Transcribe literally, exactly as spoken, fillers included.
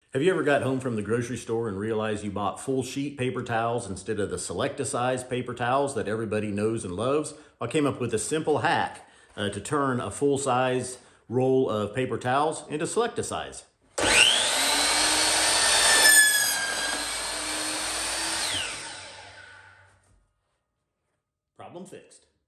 Have you ever got home from the grocery store and realized you bought full sheet paper towels instead of the select-a-size paper towels that everybody knows and loves? I came up with a simple hack uh, to turn a full-size roll of paper towels into select-a-size. Problem fixed.